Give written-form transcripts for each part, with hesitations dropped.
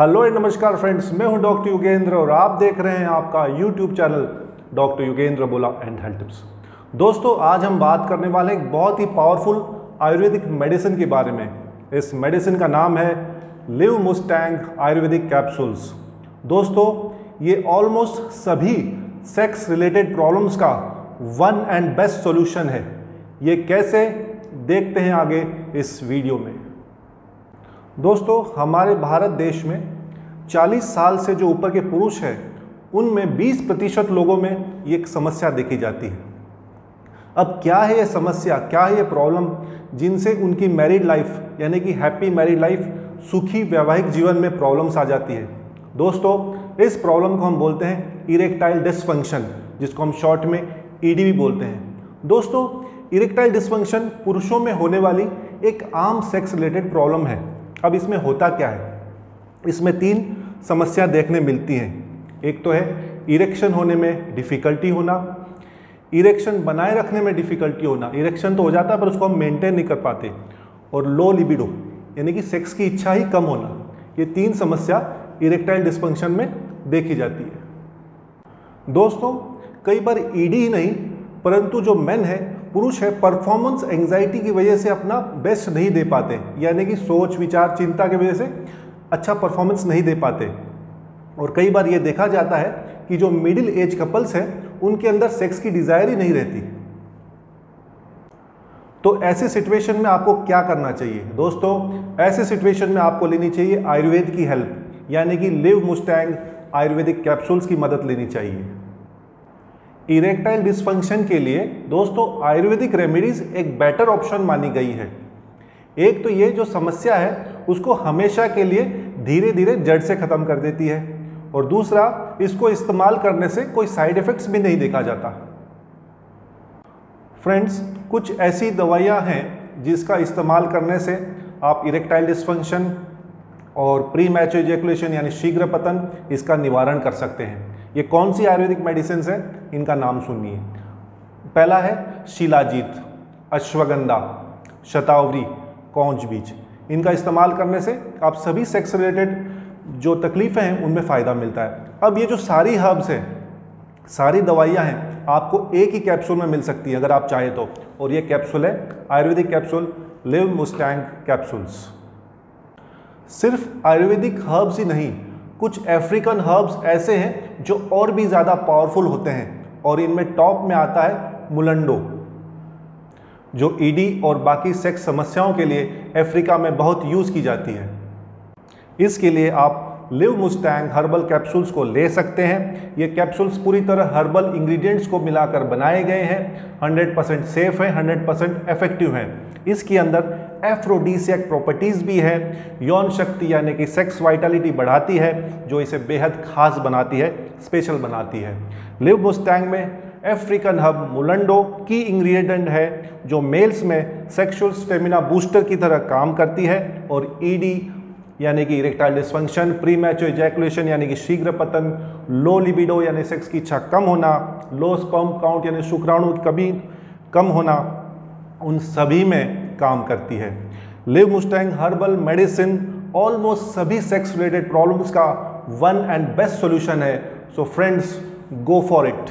Hello and नमस्कार friends, मैं हूं डॉक्टर युगेंद्र और आप देख रहे हैं आपका यूट्यूब चैनल डॉक्टर युगेंद्र बोला एंड हेल्थ टिप्स। दोस्तों, आज हम बात करने वाले एक बहुत ही पावरफुल आयुर्वेदिक मेडिसिन के बारे में। इस मेडिसिन का नाम है लिव मुस्टैंग आयुर्वेदिक कैप्सूल्स। दोस्तों, ये ऑलमोस्ट सभी सेक्स रिलेटेड प्रॉब्लम्स का वन एंड बेस्ट सॉल्यूशन है। ये कैसे, देखते हैं आगे इस वीडियो में। दोस्तों, हमारे भारत देश में 40 साल से जो ऊपर के पुरुष हैं उनमें 20% लोगों में ये एक समस्या देखी जाती है। अब क्या है ये समस्या, क्या है ये प्रॉब्लम जिनसे उनकी मैरिड लाइफ यानी कि हैप्पी मैरिड लाइफ, सुखी वैवाहिक जीवन में प्रॉब्लम्स आ जाती है। दोस्तों, इस प्रॉब्लम को हम बोलते हैं इरेक्टाइल डिसफंक्शन, जिसको हम शॉर्ट में ईडी भी बोलते हैं। दोस्तों, इरेक्टाइल डिसफंक्शन पुरुषों में होने वाली एक आम सेक्स रिलेटेड प्रॉब्लम है। अब इसमें होता क्या है? इसमें 3 समस्या देखने मिलती हैं। एक तो है इरेक्शन होने में डिफ़िकल्टी होना, इरेक्शन बनाए रखने में डिफ़िकल्टी होना, इरेक्शन तो हो जाता है पर उसको हम मेंटेन नहीं कर पाते, और लो लिबिडो यानी कि सेक्स की इच्छा ही कम होना। ये 3 समस्या इरेक्टाइल डिसफंक्शन में देखी जाती है। दोस्तों, कई बार ईडी ही नहीं परंतु जो मेन है, पुरुष है, परफॉर्मेंस एंजाइटी की वजह से अपना बेस्ट नहीं दे पाते, यानी कि सोच विचार चिंता की वजह से अच्छा परफॉर्मेंस नहीं दे पाते। और कई बार ये देखा जाता है कि जो मिडिल एज कपल्स हैं उनके अंदर सेक्स की डिजायर ही नहीं रहती। तो ऐसे सिचुएशन में आपको क्या करना चाहिए? दोस्तों, ऐसे सिचुएशन में आपको लेनी चाहिए आयुर्वेद की हेल्प, यानी कि लिव मुस्टैंग आयुर्वेदिक कैप्सूल्स की मदद लेनी चाहिए। इरेक्टाइल डिसफंक्शन के लिए दोस्तों आयुर्वेदिक रेमेडीज एक बेटर ऑप्शन मानी गई है। एक तो ये जो समस्या है उसको हमेशा के लिए धीरे धीरे जड़ से खत्म कर देती है, और दूसरा, इसको इस्तेमाल करने से कोई साइड इफेक्ट्स भी नहीं देखा जाता। फ्रेंड्स, कुछ ऐसी दवाइयाँ हैं जिसका इस्तेमाल करने से आप इरेक्टाइल डिसफंक्शन और प्री मैच्योर इजैकुलेशन यानी शीघ्र पतन, इसका निवारण कर सकते हैं। ये कौन सी आयुर्वेदिक मेडिसिन है, इनका नाम सुनिए। पहला है शिलाजीत, अश्वगंधा, शतावरी, कौंच बीज। इनका इस्तेमाल करने से आप सभी सेक्स रिलेटेड जो तकलीफ़ें हैं उनमें फ़ायदा मिलता है। अब ये जो सारी हर्ब्स हैं, सारी दवाइयाँ हैं, आपको एक ही कैप्सूल में मिल सकती है अगर आप चाहें तो, और ये कैप्सूल है Ayurvedic capsule Liv Mustang capsules. सिर्फ आयुर्वेदिक हर्ब्स ही नहीं, कुछ अफ्रीकन हर्ब्स ऐसे हैं जो और भी ज़्यादा पावरफुल होते हैं, और इनमें टॉप में आता है मुलंडो, जो ईडी और बाकी सेक्स समस्याओं के लिए अफ्रीका में बहुत यूज़ की जाती है। इसके लिए आप लिव मुस्टैंग हर्बल कैप्सूल्स को ले सकते हैं। ये कैप्सूल्स पूरी तरह हर्बल इंग्रेडिएंट्स को मिलाकर बनाए गए हैं, 100% सेफ है, 100% इफेक्टिव है। इसके अंदर एफ्रोडीसियक प्रॉपर्टीज़ भी है, यौन शक्ति यानी कि सेक्स वाइटलिटी बढ़ाती है, जो इसे बेहद खास बनाती है, स्पेशल बनाती है। लिव मुस्टैंग में अफ्रीकन हर्ब मुलंडो की इंग्रेडिएंट है, जो मेल्स में सेक्सुअल स्टेमिना बूस्टर की तरह काम करती है, और ईडी यानी कि erectile dysfunction, premature ejaculation यानी कि शीघ्र पतन, लो लिबिडो यानी सेक्स की इच्छा कम होना, लो स्पर्म काउंट यानी शुक्राणु की कभी कम होना, उन सभी में काम करती है। Liv Mustang herbal medicine almost सभी सेक्स रिलेटेड प्रॉब्लम्स का वन एंड बेस्ट सॉल्यूशन है। So friends, go for it.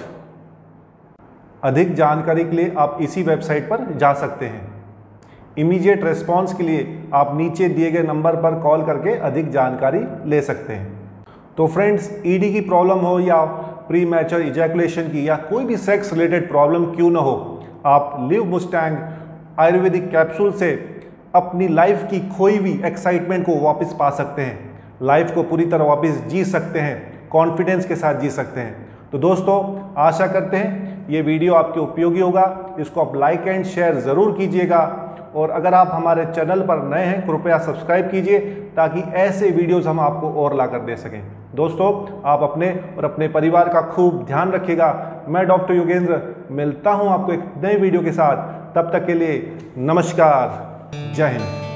अधिक जानकारी के लिए आप इसी वेबसाइट पर जा सकते हैं। इमीडिएट रिस्पॉन्स के लिए आप नीचे दिए गए नंबर पर कॉल करके अधिक जानकारी ले सकते हैं। तो फ्रेंड्स, ईडी की प्रॉब्लम हो या प्री मैच्योर इजैकुलेशन की या कोई भी सेक्स रिलेटेड प्रॉब्लम क्यों ना हो, आप लिव मुस्टैंग आयुर्वेदिक कैप्सूल से अपनी लाइफ की खोई हुई एक्साइटमेंट को वापस पा सकते हैं, लाइफ को पूरी तरह वापस जी सकते हैं, कॉन्फिडेंस के साथ जी सकते हैं। तो दोस्तों, आशा करते हैं ये वीडियो आपके उपयोगी होगा। इसको आप लाइक एंड शेयर ज़रूर कीजिएगा, और अगर आप हमारे चैनल पर नए हैं कृपया सब्सक्राइब कीजिए, ताकि ऐसे वीडियोस हम आपको और ला कर दे सकें। दोस्तों, आप अपने और अपने परिवार का खूब ध्यान रखिएगा। मैं डॉक्टर युगेंद्र मिलता हूं आपको एक नए वीडियो के साथ। तब तक के लिए नमस्कार, जय हिंद।